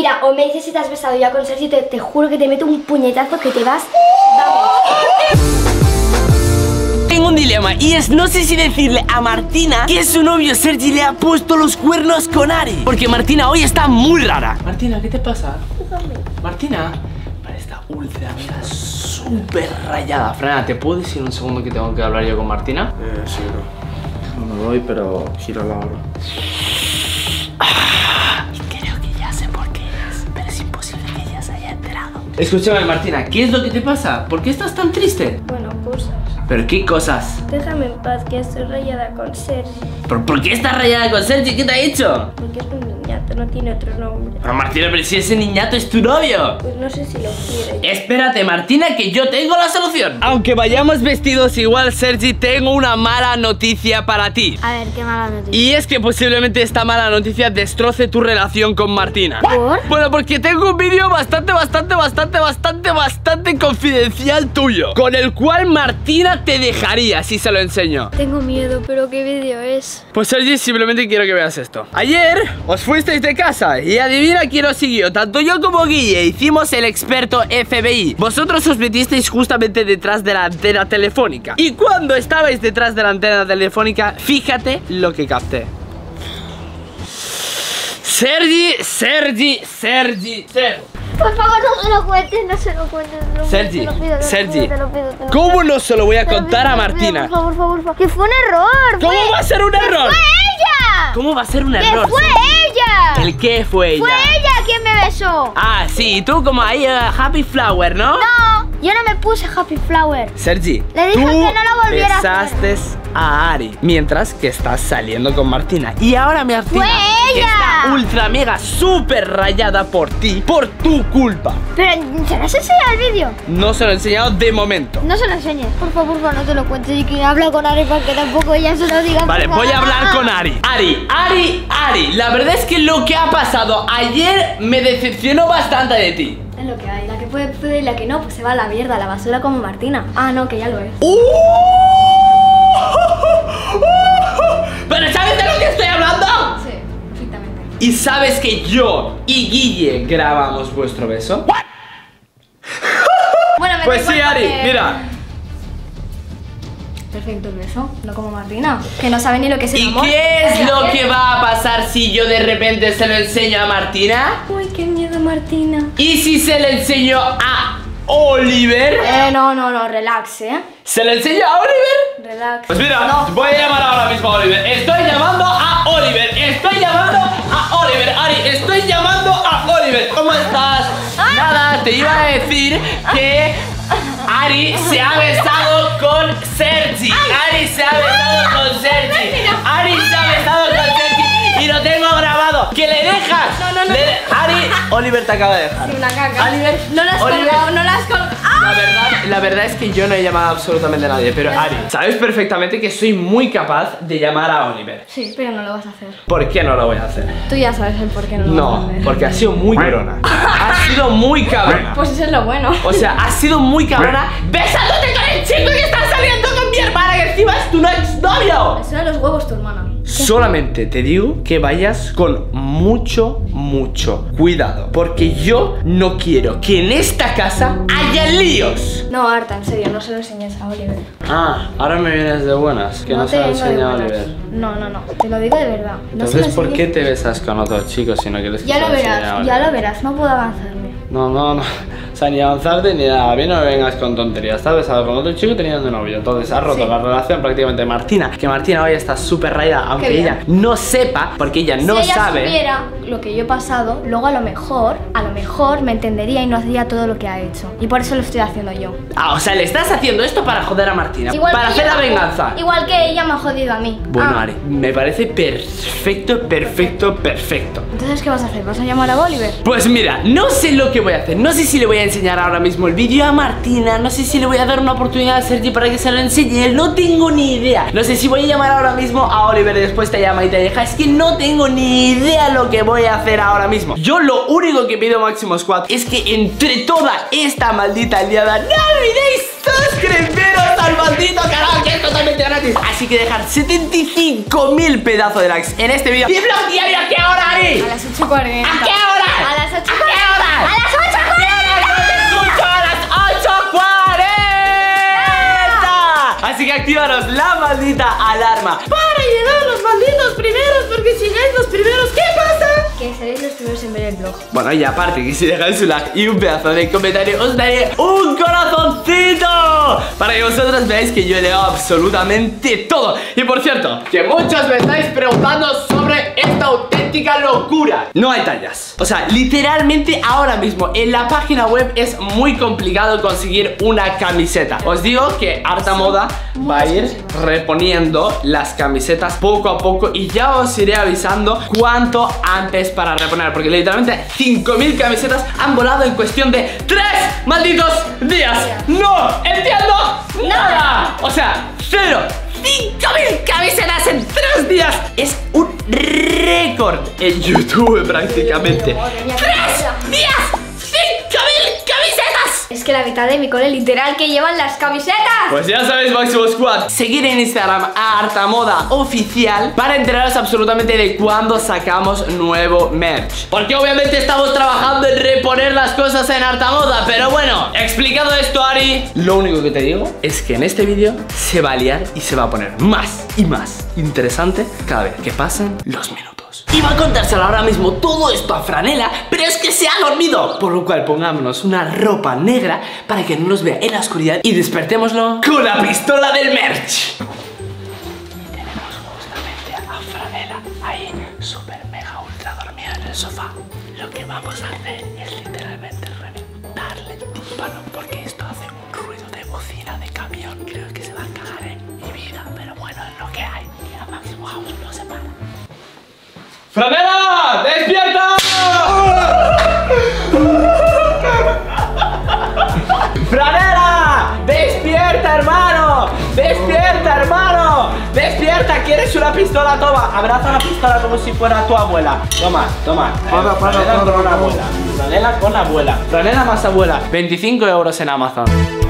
Mira, o me dices si te has besado ya con Sergi, te juro que te meto un puñetazo que te vas. Vamos. Tengo un dilema y es no sé si decirle a Martina que su novio Sergi le ha puesto los cuernos con Ari, porque Martina hoy está muy rara. Martina, ¿qué te pasa? Martina, para esta ultra amiga súper rayada. Frena, ¿te puedo decir un segundo que tengo que hablar yo con Martina? Sí, bro. No me voy, pero gira la hora. Creo que ya sé por qué es, pero es imposible que ella se haya enterado. Escúchame, Martina, ¿qué es lo que te pasa? ¿Por qué estás tan triste? Bueno, cosas. ¿Pero qué cosas? Déjame en paz, que estoy rayada con Sergi. ¿Por qué estás rayada con Sergi? ¿Qué te ha hecho? Porque es un niñato, no tiene otro nombre. Pero Martina, pero si ese niñato es tu novio. Pues no sé si lo quiere. Espérate, Martina, que yo tengo la solución. Aunque vayamos vestidos igual, Sergi, tengo una mala noticia para ti. A ver, qué mala noticia. Y es que posiblemente esta mala noticia destroce tu relación con Martina. ¿Por? Bueno, porque tengo un vídeo bastante confidencial tuyo, con el cual Martina te dejaría si se lo enseño. Tengo miedo, pero ¿qué vídeo es? Pues Sergi, simplemente quiero que veas esto. Ayer os fuisteis de casa y adivina quién os siguió. Tanto yo como Guille hicimos el experto FBI. Vosotros os metisteis justamente detrás de la antena telefónica. Y cuando estabais detrás de la antena telefónica, fíjate lo que capté. Sergi. Por favor, no se lo cuentes, no se lo cuentes. Sergi, Sergi, te lo pido. ¿cómo no se lo voy a contar a Martina? Por favor. Que fue un error. ¿Cómo va a ser un error? ¡Fue ella! ¿Cómo va a ser un ¡Que error? fue ella! ¿El qué fue ella? ¡Fue ella quien me besó! Ah, sí, tú como ahí Happy Flower, ¿no? No, yo no me puse Happy Flower. Sergi, Le dije tú que no lo volviera a hacer. besaste a Ari mientras que estás saliendo con Martina. Y ahora Martina ¡Fue ella! está ultra mega súper rayada por ti, por tu culpa. Pero, ¿se lo has enseñado el vídeo? No se lo he enseñado de momento. No se lo enseñes. Por favor, no te lo cuentes. Y que habla con Ari para que tampoco ella se lo diga. Vale, voy a hablar con Ari. Ari, la verdad es que lo que ha pasado ayer me decepcionó bastante de ti. Es lo que hay. La que puede y la que no, pues se va a la mierda, a la basura como Martina. Ah, no, que ya lo es. ¿Pero sabes de lo que estoy hablando? Sí, perfectamente. ¿Y sabes que yo y Guille grabamos vuestro beso? Bueno, me Pues da sí, igual Ari, porque- mira. Perfecto el beso, no como Martina, que no sabe ni lo que es el ¿Y amor. qué es lo que va a pasar si yo de repente se lo enseño a Martina? Uy, qué miedo, Martina. ¿Y si se lo enseño a Oliver? No, relax, ¿Se lo enseño a Oliver? Relax. Pues mira, No. voy a llamar ahora mismo a Oliver. Estoy llamando a Oliver. Ari, estoy llamando a Oliver. ¿Cómo estás? Nada, te iba a decir que Ari se ha besado con Sergi. Ari se ha besado con Sergi. Y lo tengo grabado. ¿Que le dejas? No. Ari, Oliver te acaba de dejar. Una caca. Oliver, No la has Oliver. colgado, no la has colgado. La verdad es que yo no he llamado a absolutamente a nadie. Pero Ari, sabes perfectamente que soy muy capaz de llamar a Oliver. Sí, pero no lo vas a hacer. ¿Por qué no lo voy a hacer? Tú ya sabes el por qué no lo vas a No, hacer. porque ha sido muy cabrona. Ha sido muy cabrona. Pues eso es lo bueno. O sea, ha sido muy cabrona besándote con el chico que está saliendo con mi hermana, que encima es tu exnovio. Eso de los huevos tu hermana. Solamente te digo que vayas con mucho cuidado, porque yo no quiero que en esta casa haya líos. No, Arta, en serio, no se lo enseñes a Oliver. Ah, ahora me vienes de buenas, que no se lo te vengo de enseña a buenas. Oliver. No, te lo digo de verdad. No se Entonces, lo ¿por qué enseñes. te besas con otros chicos si no quieres que Ya se lo enseñe a verás, Oliver? ya lo verás, no puedo avanzarme. No. O sea, ni avanzarte ni nada. A mí no me vengas con tonterías. Estás besado con otro chico teniendo novio. Entonces has roto Sí. la relación prácticamente de Martina. Que Martina hoy está súper rayada. Aunque Qué bien. ella no sepa, porque ella no si ella sabe. supiera lo que yo he pasado, luego a lo mejor me entendería y no hacía todo lo que ha hecho. Y por eso lo estoy haciendo yo. Ah, o sea, le estás haciendo esto para joder a Martina. Para que hacer ella la me- venganza. Igual que ella me ha jodido a mí. Bueno, Ah, Ari, me parece perfecto. Entonces, ¿qué vas a hacer? ¿Vas a llamar a Oliver? Pues mira, no sé lo que voy a hacer. No sé si le voy a enseñar ahora mismo el vídeo a Martina. No sé si le voy a dar una oportunidad a Sergi para que se lo enseñe. No tengo ni idea. No sé si voy a llamar ahora mismo a Oliver y después te llama y te deja. Es que no tengo ni idea lo que voy a hacer ahora mismo. Yo lo único que pido, Máximo Squad, es que entre toda esta maldita liada no olvidéis suscribiros al maldito canal, que es totalmente gratis. Así que dejar 75.000 pedazos de likes en este vídeo. Y blog diario, ¿a qué hora, Ari? A las 8:40. ¿A qué hora? A las 8:40. Así que activaros la maldita alarma para llegar los malditos primeros, porque si llegáis los primeros, ¿qué pasa? Que seréis los primeros en ver el vlog. Bueno, y aparte que si dejáis un like y un pedazo de comentario, os daré un corazoncito para que vosotros veáis que yo leo absolutamente todo. Y por cierto, que muchos me estáis preguntando sobre esta auténtica locura. No hay tallas. O sea, literalmente ahora mismo en la página web es muy complicado conseguir una camiseta. Os digo que Harta Moda va a ir reponiendo las camisetas poco a poco y ya os iré avisando cuánto antes para reponer, porque literalmente 5000 camisetas han volado en cuestión de 3 malditos días. ¡No entiendo nada! O sea, 5000 camisetas en 3 días. Es un récord en YouTube prácticamente. 3 días, 5000 camisetas. Es que la mitad de mi cole literal que llevan las camisetas. Pues ya sabéis, Máximo Squad, seguir en Instagram a Harta Moda Oficial para enteraros absolutamente de cuándo sacamos nuevo merch. Porque obviamente estamos trabajando en reponer las cosas en Harta Moda. Pero bueno, explicado esto, Ari, lo único que te digo es que en este vídeo se va a liar y se va a poner más y más interesante cada vez que pasen los minutos. Iba a contárselo ahora mismo todo esto a Franela, pero es que se ha dormido. Por lo cual pongámonos una ropa negra para que no nos vea en la oscuridad y despertémoslo con la pistola del merch. Y tenemos justamente a Franela ahí, súper mega ultra dormida en el sofá. Lo que vamos a hacer es literalmente reventarle el tímpano, porque esto hace un ruido de bocina de camión. Creo que se va a cagar en mi vida, pero bueno, es lo que hay. Y a Máximo House no se para. ¡Franela! ¡Despierta! ¡Franela! ¡Despierta, hermano! ¡Despierta, hermano! ¡Despierta! ¿Quieres una pistola? Toma, abraza la pistola como si fuera tu abuela. Toma, toma. Franela con la abuela. Franela con la abuela. Franela más abuela. 25 euros en Amazon.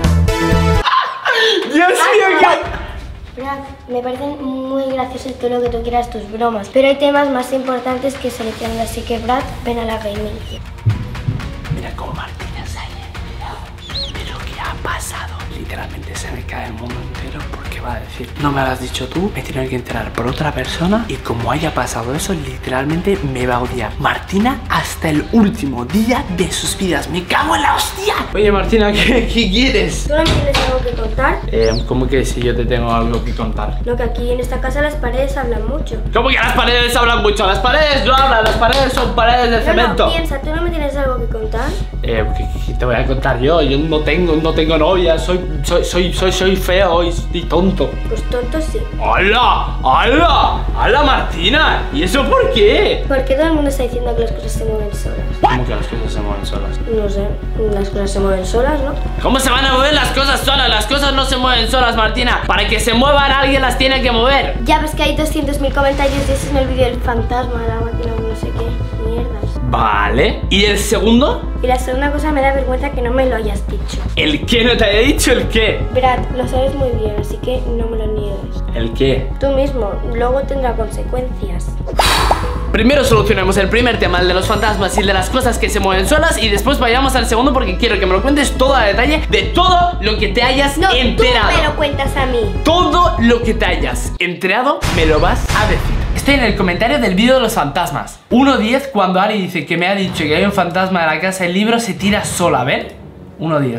¡Dios mío! ¿Qué? Brad, me parecen muy graciosos todo lo que tú quieras, tus bromas, pero hay temas más importantes que seleccionar, así que Brad, ven a la gaming. Mira cómo Martina se ha ido. Pero ¿qué ha pasado? Literalmente se me cae el mundo entero porque va a decir, no me lo has dicho tú, me tiene que enterar por otra persona y como haya pasado eso, literalmente me va a odiar Martina hasta el último día de sus vidas. ¡Me cago en la hostia! Oye Martina, ¿qué quieres? ¿Tú no me tienes algo que contar? ¿Cómo que si yo te tengo algo que contar? No, que aquí en esta casa las paredes hablan mucho. ¿Cómo que las paredes hablan mucho? Las paredes no hablan, las paredes son paredes de cemento. No, piensa, ¿tú no me tienes algo que contar? ¿Qué te voy a contar yo? Yo no tengo novia, soy feo y tonto. Pues tonto sí. ¡Hala! ¡Hala! ¡Hala, Martina! ¿Y eso por qué? Porque todo el mundo está diciendo que las cosas se mueven solas. ¿Cómo que las cosas se mueven solas? No sé, las cosas se mueven solas, ¿no? ¿Cómo se van a mover las cosas solas? Las cosas no se mueven solas, Martina. Para que se muevan alguien las tiene que mover. Ya ves que hay 200.000 comentarios y ese es el vídeo del fantasma, la máquina, no sé qué, mierdas. Vale. ¿Y el segundo? Y la segunda cosa, me da vergüenza que no me lo hayas dicho. ¿El qué? ¿No te haya dicho el qué? Brad, lo sabes muy bien, así que no me lo niegues. ¿El qué? Tú mismo, luego tendrá consecuencias. Primero solucionemos el primer tema, el de los fantasmas y el de las cosas que se mueven solas, y después vayamos al segundo porque quiero que me lo cuentes todo a detalle de todo lo que te hayas enterado. Tú me lo cuentas a mí. Todo lo que te hayas enterado me lo vas a decir. Estoy en el comentario del vídeo de los fantasmas. 1.10 cuando Ari dice que me ha dicho que hay un fantasma en la casa del libro, se tira sola, ¿ven? 1.10.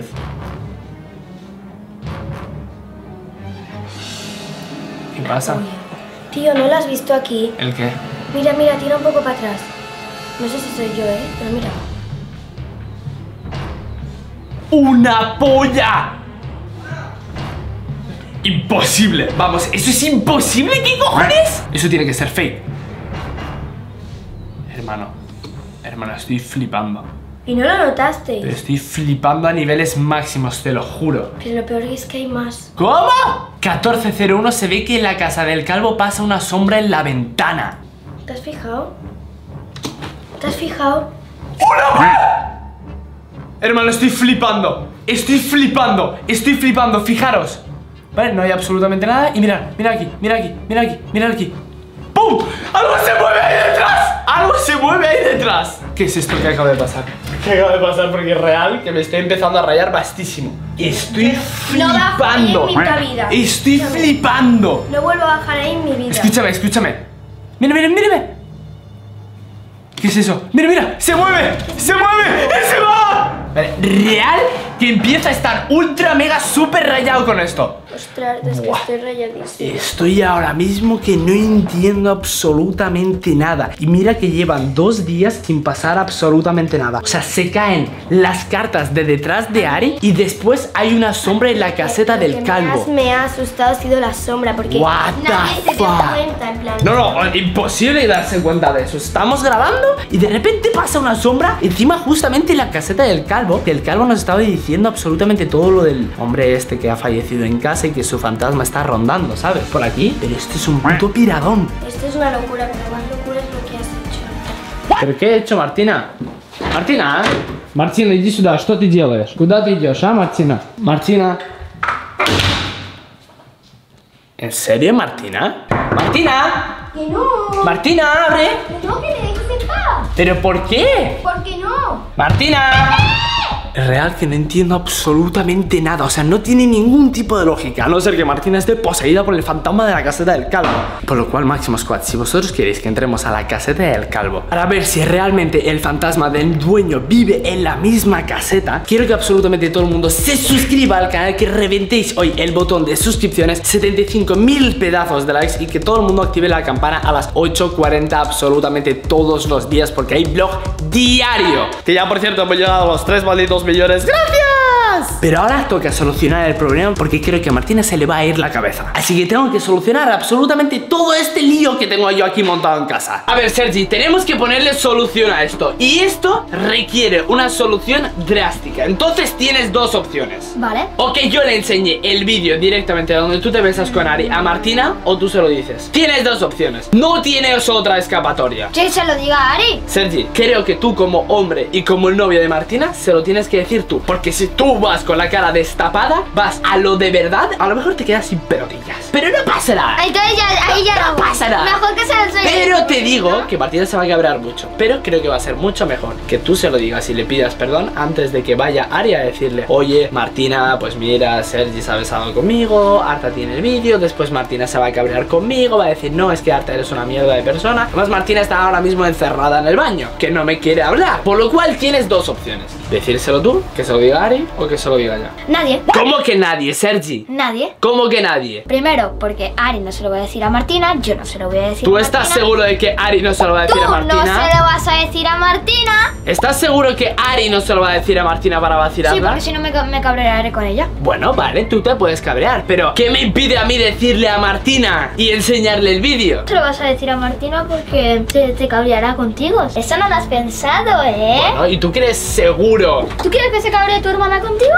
¿Qué pasa? Tío, ¿no lo has visto aquí? ¿El qué? Mira, mira, tira un poco para atrás. No sé si soy yo, pero mira. ¡Una polla! Imposible, vamos, eso es imposible. ¿Qué cojones? Eso tiene que ser fake. Hermano, estoy flipando. ¿Y no lo notasteis? Pero estoy flipando a niveles máximos, te lo juro. Pero lo peor es que hay más. ¿Cómo? 1401 se ve que en la casa del calvo pasa una sombra en la ventana. ¿Te has fijado? ¿Te has fijado? Hermano, estoy flipando. Estoy flipando, fijaros. Vale, no hay absolutamente nada. Y mirad, mira aquí. ¡Pum! ¡Algo se mueve ahí detrás! ¡Algo se se mueve ahí detrás. ¿Qué es esto que acaba de pasar? ¿Qué acaba de pasar? Porque es real que me estoy empezando a rayar bastísimo. Estoy flipando. Estoy flipando. No vuelvo a bajar ahí en mi vida. Escúchame, escúchame. Mira, mira, mírame. ¿Qué es eso? Mira, mira, se mueve, se mueve y se va. Vale, real que empieza a estar ultra mega súper rayado con esto. Ostras, es que estoy rayadísimo. Estoy ahora mismo que no entiendo absolutamente nada. Y mira que llevan 2 días sin pasar absolutamente nada. O sea, se caen las cartas de detrás de Ari y después hay una sombra en la caseta del calvo. Lo que más me ha asustado ha sido la sombra, porque What nadie the se dio fuck? cuenta, en plan. No, imposible darse cuenta de eso. Estamos grabando y de repente pasa una sombra encima justamente en la caseta del calvo. Que el calvo nos estaba diciendo absolutamente todo lo del hombre este que ha fallecido en casa y que su fantasma está rondando, ¿sabes? Por aquí. Pero esto es un puto piradón. Esto es una locura, pero más locura es lo que has hecho. ¿Pero qué he hecho, Martina? Martina, Martina, иди сюда, что ты делаешь? Куда ты идешь, а, Martina? Martina. ¿En serio, Martina? ¡Martina! ¡Que no! ¡Martina, abre! ¡Que no, que me dejes en paz! ¿Pero por qué? ¿Por qué no? ¡Martina! Es real que no entiendo absolutamente nada. O sea, no tiene ningún tipo de lógica. A no ser que Martina esté poseída por el fantasma de la caseta del calvo. Por lo cual, Máximo Squad, si vosotros queréis que entremos a la caseta del calvo para ver si realmente el fantasma del dueño vive en la misma caseta, quiero que absolutamente todo el mundo se suscriba al canal, que reventéis hoy el botón de suscripciones, 75.000 pedazos de likes y que todo el mundo active la campana a las 8:40 absolutamente todos los días, porque hay vlog diario. Que ya, por cierto, hemos llegado a los 3 malditos millones. ¡Gracias! Pero ahora toca solucionar el problema, porque creo que a Martina se le va a ir la cabeza. Así que tengo que solucionar absolutamente todo este lío que tengo yo aquí montado en casa. A ver, Sergi, tenemos que ponerle solución a esto. Y esto requiere una solución drástica. Entonces tienes 2 opciones. Vale. O que yo le enseñe el vídeo directamente donde tú te besas con Ari a Martina, o tú se lo dices. Tienes 2 opciones. No tienes otra escapatoria. Que se lo diga a Ari. Sergi, creo que tú como hombre y como el novio de Martina se lo tienes que decir tú. Porque si tú vas con la cara destapada, vas a lo de verdad, a lo mejor te quedas sin pelotillas. Pero no pasa nada. Entonces ahí ya no pasa nada. Mejor que se lo enseñe. Pero te digo que Martina se va a cabrear mucho. Pero creo que va a ser mucho mejor que tú se lo digas y le pidas perdón antes de que vaya Ari a decirle: oye, Martina, pues mira, Sergi se ha besado conmigo, Arta tiene el vídeo. Después Martina se va a cabrear conmigo, va a decir: no, es que Arta eres una mierda de persona. Además, Martina está ahora mismo encerrada en el baño, que no me quiere hablar. Por lo cual tienes 2 opciones: decírselo tú, que se lo diga Ari, o que se lo diga yo. Nadie. ¿Cómo que nadie, Sergi? Nadie. ¿Cómo que nadie? Primero, porque Ari no se lo va a decir a Martina, yo no se lo voy a decir ¿Tú a estás Martina. seguro de que Ari no se lo va a decir a Martina? Tú no se lo vas a decir a Martina. ¿Estás seguro que Ari no se lo va a decir a Martina para vacilarla? Sí, porque si no me cabrearé con ella. Bueno, vale, tú te puedes cabrear, pero ¿qué me impide a mí decirle a Martina y enseñarle el vídeo? Se lo vas a decir a Martina porque te cabreará contigo. Eso no lo has pensado, ¿eh? Bueno, ¿y tú crees seguro? ¿Tú quieres que se cabree tu hermana contigo?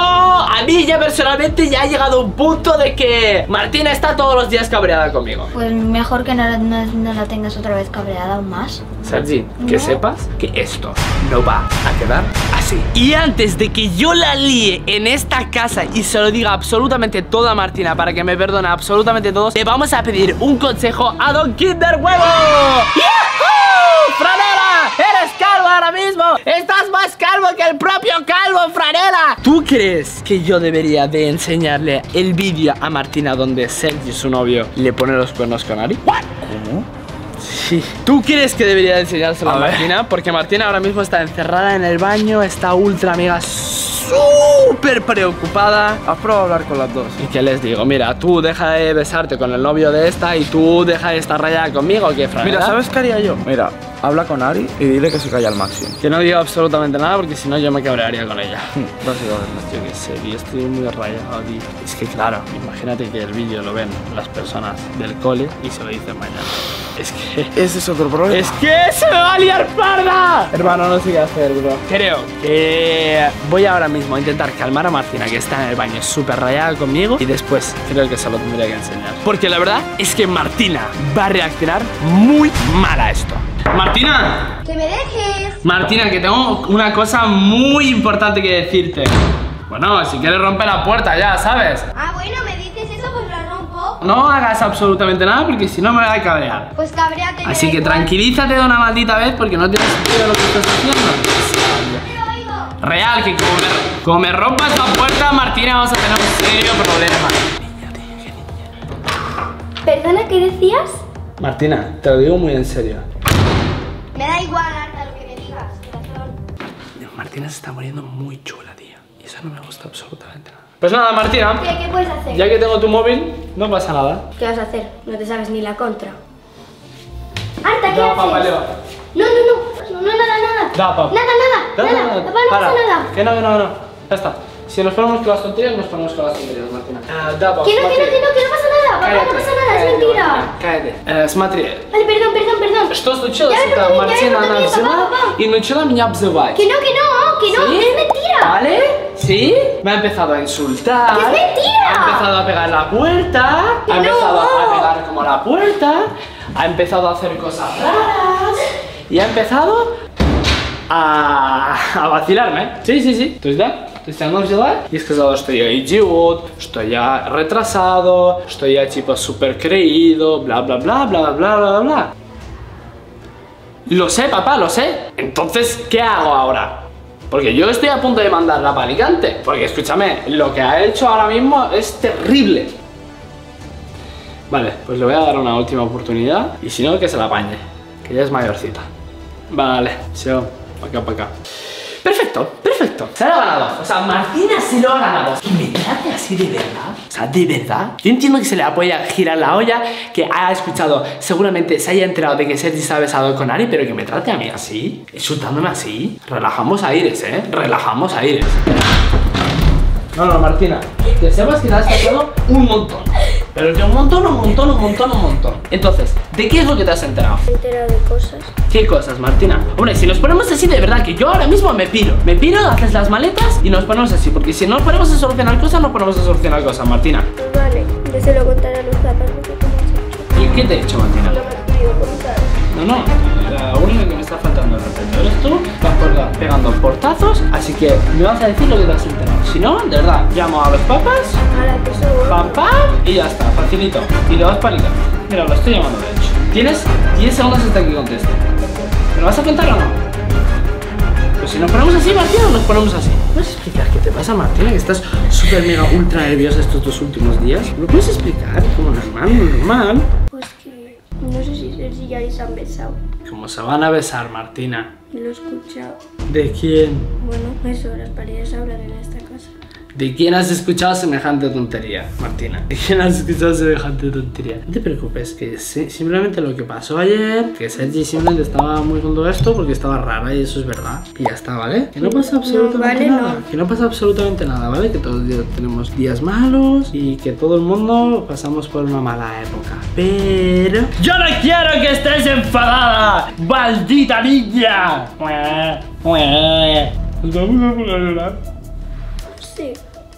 A mí ya personalmente ya ha llegado un punto de que Martina está todos los días cabreada conmigo. Pues mejor que no la tengas otra vez cabreada aún más. Sergi, que No. sepas que esto no va a quedar así. Y antes de que yo la líe en esta casa y se lo diga absolutamente todo a Martina para que me perdone absolutamente todos, le vamos a pedir un consejo a Don Kinder Huevo. ¡Yahoo! ¡Franela! ¡Eres calvo ahora mismo! ¡Estás más calvo que el propio calvo, Franela! ¿Tú crees que yo debería de enseñarle el vídeo a Martina donde Sergi, su novio, le pone los cuernos con Ari? ¿Cómo? Sí. ¿Tú crees que debería de enseñárselo a Martina? Porque Martina ahora mismo está encerrada en el baño, está ultra mega súper preocupada. ¿Has probado a hablar con las dos? ¿Y qué les digo? Mira, tú deja de besarte con el novio de esta y tú deja de estar rayada conmigo, ¿qué, Fran? Mira, ¿sabes qué haría yo? Mira, habla con Ari y dile que se calle al máximo. Que no diga absolutamente nada porque si no yo me cabrearía con ella. Básicamente. Yo qué sé, yo estoy muy rayado, tío. Es que claro, imagínate que el vídeo lo ven las personas del cole y se lo dicen mañana. Es que... Ese es otro problema. ¡Es que se me va a liar parda! Hermano, no sé qué hacer, bro. Creo que voy ahora mismo a intentar calmar a Martina, que está en el baño súper rayada conmigo, y después creo que se lo tendría que enseñar. Porque la verdad es que Martina va a reaccionar muy mal a esto. ¡Martina! ¡Que me dejes! Martina, que tengo una cosa muy importante que decirte. Bueno, si quieres romper la puerta ya, ¿sabes? Ah, bueno, me dices eso, pues la rompo. no hagas absolutamente nada porque si no me voy a cabrear. Pues cabréate. Así que tranquilízate de una maldita vez porque no tiene sentido lo que estás haciendo. Real, que como me rompas la puerta, Martina, vamos a tener un serio problema. ¿Perdona, qué decías? Martina, te lo digo muy en serio. Me da igual, Arta, lo que me digas, corazón. Martina se está muriendo muy chula, tío. Y eso no me gusta absolutamente nada. Pues nada, Martina. ¿Qué puedes hacer? Ya que tengo tu móvil, no pasa nada. ¿Qué vas a hacer? No te sabes ni la contra. Arta, ¿qué Da, haces? papá, Leo. No, nada. Da, papá. Nada. Papá, no pasa nada. Que no. Ya está. Si nos ponemos con las tonterías, nos ponemos con las tonterías, Martina. Da, papá. Que no pasa nada. Papá, no pasa nada, es mentira. Cállate. Смотри. Vale, perdón. Что случилось? Я Это не Мартина, помню, она я взяла papá. и начала меня обзывать. Que no, ¿Sí? es mentira. ¿Vale? ¿Sí? Me ha empezado a insultar. ¡Que es mentira! Ha empezado a pegar la puerta. ¡Que Ha empezado no! a pegar como la puerta. Ha empezado a hacer cosas raras. Y ha empezado a vacilarme. Sí. То есть, да? То есть она взяла и сказала, что я идиот, что я retrasado, что я типа супер creído, бла-бла-бла. Lo sé, papá, lo sé. Entonces, ¿qué hago ahora? Porque yo estoy a punto de mandarla para Alicante. Porque escúchame, lo que ha hecho ahora mismo es terrible. Vale, pues le voy a dar una última oportunidad. Y si no, que se la apañe, que ya es mayorcita. Vale, Seo, para acá. Perfecto. Se lo ha ganado. O sea, Martina se lo ha ganado. Y me trate así de verdad. O sea, de verdad. Yo entiendo que se le apoya girar la olla, que ha escuchado, seguramente se haya enterado de que Sergi se ha besado con Ari, pero que me trate a mí así, insultándome así. Relajamos aires, relajamos aires. No, Martina, que sepas que te has casado un montón. Pero que un montón. Entonces, ¿de qué es lo que te has enterado? Me he enterado de cosas. ¿Qué cosas, Martina? Hombre, si nos ponemos así de verdad, que yo ahora mismo me piro, haces las maletas y nos ponemos así. Porque si no nos ponemos a solucionar cosas, Martina. Pues vale, yo se lo contaré a los papás lo que tú me has hecho. ¿Y qué te he hecho, Martina? No me has podido contar. No, la única que me está faltando de respeto eres tú. Vas pegando portazos, así que me vas a decir lo que te has enterado. Si no, de verdad, llamo a los papás, Ahora que soy pam, y ya está, facilito. Y le vas para Alicante. Mira, lo estoy llamando de hecho. Tienes 10 segundos hasta que conteste. ¿Me lo vas a contar o no? Pues si nos ponemos así, Martina, nos ponemos así. ¿Puedes explicar qué te pasa, Martina? Que estás súper mega ultra nerviosa estos 2 últimos días. ¿Lo puedes explicar? Como normal. Pues que no sé si Sergi y Ari se han besado. ¿Cómo se van a besar, Martina? Lo he escuchado. ¿De quién? Bueno, eso, las paredes hablan en esta casa. ¿De quién has escuchado semejante tontería, Martina? ¿De quién has escuchado semejante tontería? No te preocupes, que simplemente lo que pasó ayer, que Sergi simplemente estaba muy con todo esto porque estaba rara y eso es verdad. Y ya está, ¿vale? Que no pasa absolutamente nada. Que no pasa absolutamente nada, ¿vale? Que todos los días tenemos días malos y que todo el mundo pasamos por una mala época. Pero... ¡yo no quiero que estés enfadada! ¡Maldita niña! Nos vamos a poner a llorar. Sí.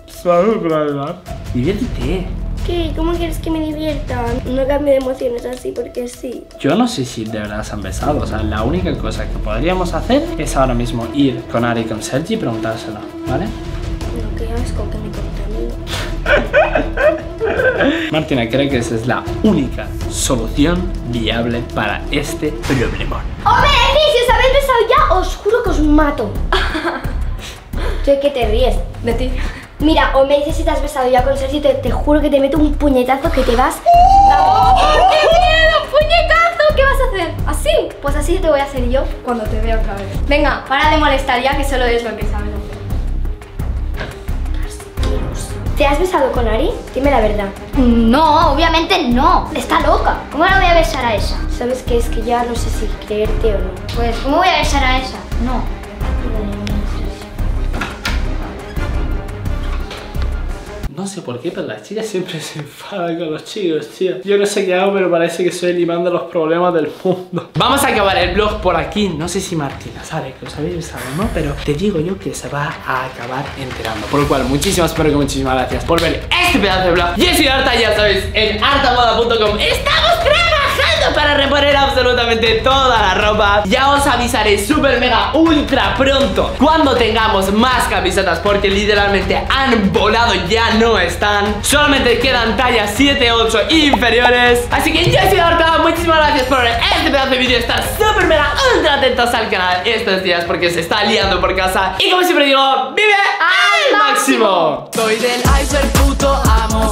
Diviértete. ¿Qué? ¿Cómo quieres que me divierta? No cambio de emociones así porque sí. Yo no sé si de verdad se han besado. O sea, la única cosa que podríamos hacer es ahora mismo ir con Ari y con Sergi y preguntárselo, ¿vale? No, qué asco que me contamine. Martina cree que esa es la única solución viable para este problema. ¡Hombre, si os habéis besado ya, os juro que os mato! ¿Tú de qué te ríes? De ti. Mira, o me dices si te has besado ya con Sergi, te juro que te meto un puñetazo que te vas... ¡Qué miedo! ¡Puñetazo! ¿Qué vas a hacer? ¿Así? Pues así te voy a hacer yo cuando te vea otra vez. Venga, para de molestar ya, que solo es lo que sabes hacer. ¿Te has besado con Ari? Dime la verdad. No, obviamente no. Está loca. ¿Cómo la voy a besar a esa? ¿Sabes qué? Es que ya no sé si creerte o no. Pues, ¿cómo voy a besar a esa? No. No sé por qué, pero las chicas siempre se enfadan con los chicos, tío. Yo no sé qué hago, pero parece que estoy limando los problemas del mundo. Vamos a acabar el vlog por aquí. No sé si Martina sabe que os habéis besado, ¿no? Pero te digo yo que se va a acabar enterando. Por lo cual, muchísimas gracias por ver este pedazo de vlog. Yo soy Arta, ya sabéis, en artamoda.com estamos trabajando para reponer absolutamente toda la ropa. Ya os avisaré súper mega ultra pronto cuando tengamos más camisetas, porque literalmente han volado, ya no están. Solamente quedan tallas 7, 8 inferiores. Así que yo he sido Horta, muchísimas gracias por ver este pedazo de vídeo, estar súper mega ultra atentos al canal estos días porque se está liando por casa. Y como siempre digo, vive al máximo. Soy del iceberg, puto amo.